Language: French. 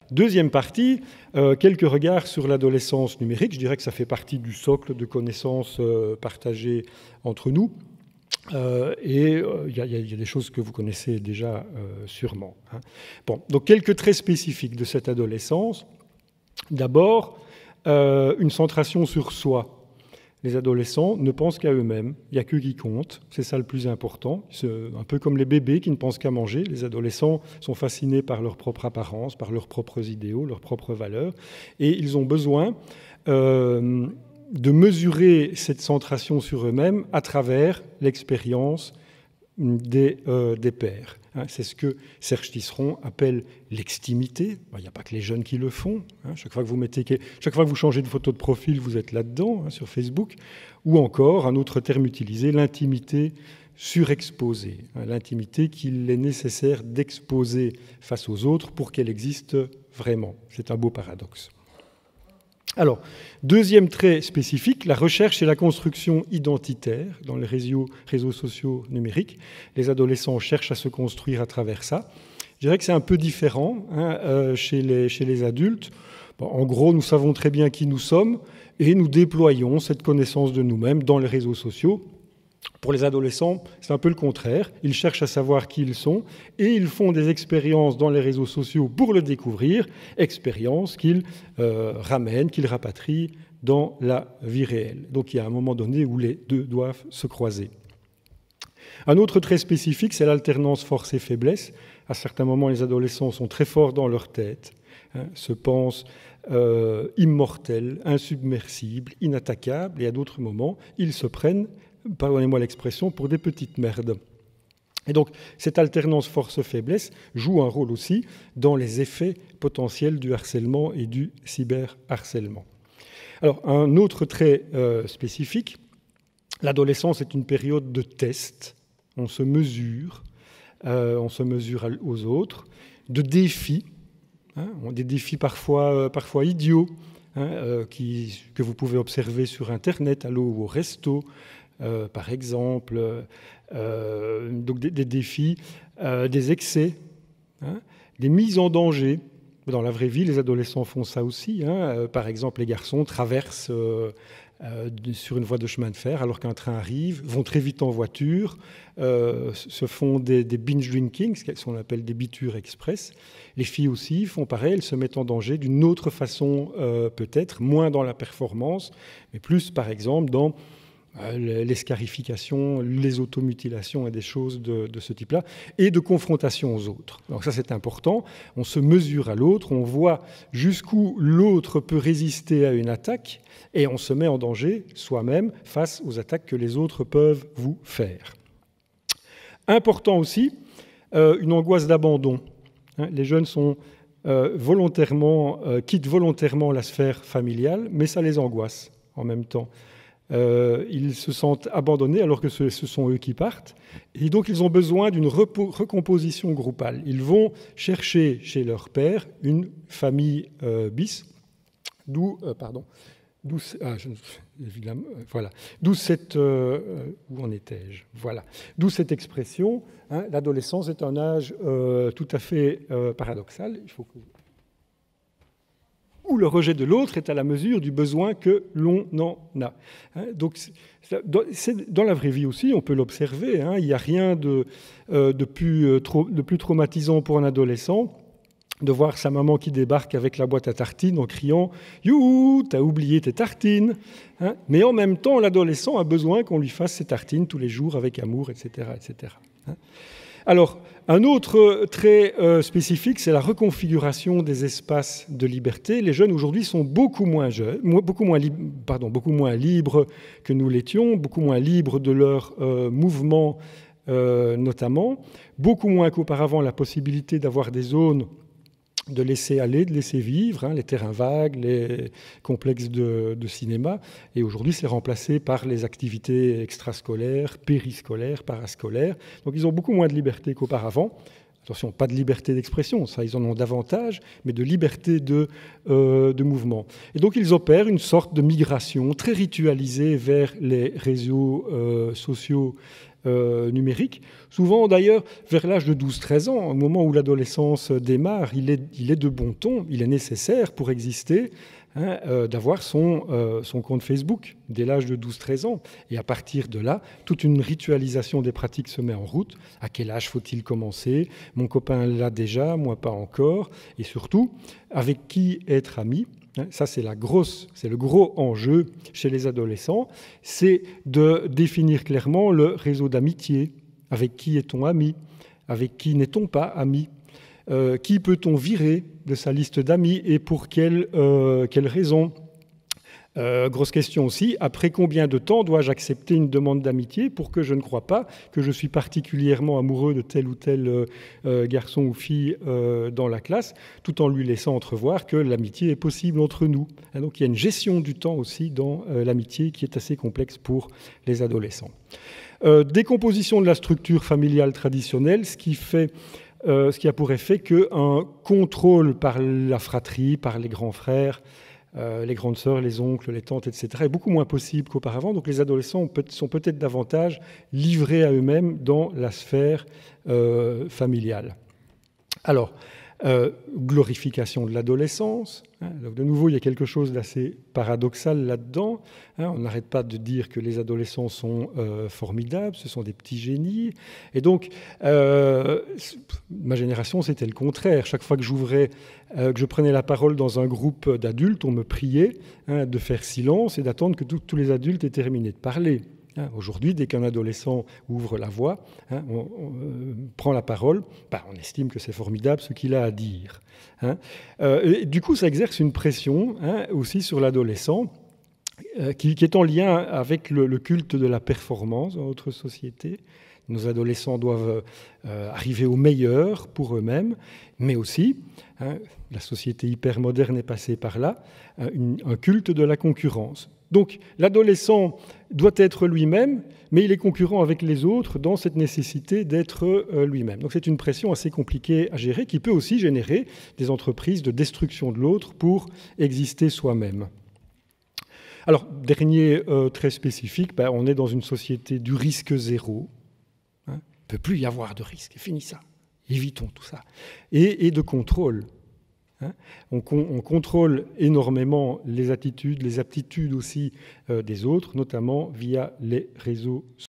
Deuxième partie, quelques regards sur l'adolescence numérique. Je dirais que ça fait partie du socle de connaissances partagées entre nous. Et il y a des choses que vous connaissez déjà sûrement. Hein. Bon, donc quelques traits spécifiques de cette adolescence. D'abord, une centration sur soi. Les adolescents ne pensent qu'à eux-mêmes, il n'y a qu'eux qui comptent, c'est ça le plus important. C'est un peu comme les bébés qui ne pensent qu'à manger. Les adolescents sont fascinés par leur propre apparence, par leurs propres idéaux, leurs propres valeurs, et ils ont besoin de mesurer cette centration sur eux-mêmes à travers l'expérience des pairs. C'est ce que Serge Tisseron appelle l'extimité. Il n'y a pas que les jeunes qui le font. Chaque fois que vous changez de photo de profil, vous êtes là-dedans, sur Facebook. Ou encore, un autre terme utilisé, l'intimité surexposée. L'intimité qu'il est nécessaire d'exposer face aux autres pour qu'elle existe vraiment. C'est un beau paradoxe. Alors, deuxième trait spécifique, la recherche et la construction identitaire dans les réseaux sociaux numériques. Les adolescents cherchent à se construire à travers ça. Je dirais que c'est un peu différent chez les adultes. Bon, en gros, nous savons très bien qui nous sommes et nous déployons cette connaissance de nous-mêmes dans les réseaux sociaux. Pour les adolescents, c'est un peu le contraire. Ils cherchent à savoir qui ils sont et ils font des expériences dans les réseaux sociaux pour le découvrir, expériences qu'ils ramènent, qu'ils rapatrient dans la vie réelle. Donc il y a un moment donné où les deux doivent se croiser. Un autre trait spécifique, c'est l'alternance force et faiblesse. À certains moments, les adolescents sont très forts dans leur tête, se pensent immortels, insubmersibles, inattaquables, et à d'autres moments, ils se prennent, pardonnez-moi l'expression, pour des petites merdes. Et donc, cette alternance force-faiblesse joue un rôle aussi dans les effets potentiels du harcèlement et du cyberharcèlement. Alors, un autre trait spécifique, l'adolescence est une période de test. On se mesure aux autres, de défis, des défis parfois idiots, que vous pouvez observer sur Internet, aller au resto, par exemple, donc des défis, des excès, des mises en danger. Dans la vraie vie, les adolescents font ça aussi. Par exemple, les garçons traversent sur une voie de chemin de fer alors qu'un train arrive, vont très vite en voiture, se font des binge drinking, ce qu'on appelle des bitures express. Les filles aussi font pareil, elles se mettent en danger d'une autre façon peut-être, moins dans la performance, mais plus par exemple dans l'escarification, les automutilations et des choses de ce type-là, et de confrontation aux autres. Donc ça, c'est important. On se mesure à l'autre, on voit jusqu'où l'autre peut résister à une attaque, et on se met en danger soi-même face aux attaques que les autres peuvent vous faire. Important aussi, une angoisse d'abandon. Les jeunes quittent volontairement la sphère familiale, mais ça les angoisse en même temps. Ils se sentent abandonnés alors que ce sont eux qui partent. Et donc, ils ont besoin d'une recomposition groupale. Ils vont chercher chez leur père une famille bis, d'où cette... où en étais-je ? Voilà. D'où cette expression, l'adolescence est un âge tout à fait paradoxal. Il faut que... où le rejet de l'autre est à la mesure du besoin que l'on en a. Donc, dans la vraie vie aussi, on peut l'observer. Il n'y a rien de plus traumatisant pour un adolescent de voir sa maman qui débarque avec la boîte à tartines en criant « Youhou, t'as oublié tes tartines !» Mais en même temps, l'adolescent a besoin qu'on lui fasse ses tartines tous les jours avec amour, etc. etc. Alors, un autre trait spécifique, c'est la reconfiguration des espaces de liberté. Les jeunes aujourd'hui sont beaucoup moins libres que nous l'étions, beaucoup moins libres de leurs mouvements notamment, beaucoup moins qu'auparavant la possibilité d'avoir des zones de laisser aller, de laisser vivre, les terrains vagues, les complexes de cinéma. Et aujourd'hui, c'est remplacé par les activités extrascolaires, périscolaires, parascolaires. Donc, ils ont beaucoup moins de liberté qu'auparavant. Attention, pas de liberté d'expression, ça, ils en ont davantage, mais de liberté de mouvement. Et donc, ils opèrent une sorte de migration très ritualisée vers les réseaux sociaux numérique. Souvent d'ailleurs vers l'âge de 12-13 ans, au moment où l'adolescence démarre, il est de bon ton, il est nécessaire pour exister, d'avoir son compte Facebook dès l'âge de 12-13 ans. Et à partir de là, toute une ritualisation des pratiques se met en route. À quel âge faut-il commencer? Mon copain l'a déjà, moi pas encore. Et surtout, avec qui être ami? Ça, c'est le gros enjeu chez les adolescents. C'est de définir clairement le réseau d'amitié. Avec qui est-on ami? Avec qui n'est-on pas ami? Qui peut-on virer de sa liste d'amis et pour quelles raisons? Grosse question aussi, après combien de temps dois-je accepter une demande d'amitié pour que je ne croie pas que je suis particulièrement amoureux de tel ou tel garçon ou fille dans la classe, tout en lui laissant entrevoir que l'amitié est possible entre nous. Donc il y a une gestion du temps aussi dans l'amitié qui est assez complexe pour les adolescents. Décomposition de la structure familiale traditionnelle, ce qui a pour effet qu'un contrôle par la fratrie, par les grands frères, les grandes sœurs, les oncles, les tantes, etc., est beaucoup moins possible qu'auparavant. Donc les adolescents sont peut-être davantage livrés à eux-mêmes dans la sphère familiale. Alors, glorification de l'adolescence. Donc de nouveau, il y a quelque chose d'assez paradoxal là-dedans. On n'arrête pas de dire que les adolescents sont formidables, ce sont des petits génies. Et donc, ma génération, c'était le contraire. Chaque fois que que je prenais la parole dans un groupe d'adultes, on me priait de faire silence et d'attendre que tous les adultes aient terminé de parler. Aujourd'hui, dès qu'un adolescent ouvre la voix, on prend la parole, on estime que c'est formidable ce qu'il a à dire. Et du coup, ça exerce une pression aussi sur l'adolescent qui est en lien avec le culte de la performance dans notre société. Nos adolescents doivent arriver au meilleur pour eux-mêmes, mais aussi, la société hyper moderne est passée par là, un culte de la concurrence. Donc l'adolescent doit être lui-même, mais il est concurrent avec les autres dans cette nécessité d'être lui-même. Donc c'est une pression assez compliquée à gérer qui peut aussi générer des entreprises de destruction de l'autre pour exister soi-même. Alors, dernier très spécifique, on est dans une société du risque zéro. Il ne peut plus y avoir de risque, fini ça. Évitons tout ça. Et de contrôle. On contrôle énormément les attitudes, les aptitudes aussi des autres, notamment via les réseaux sociaux.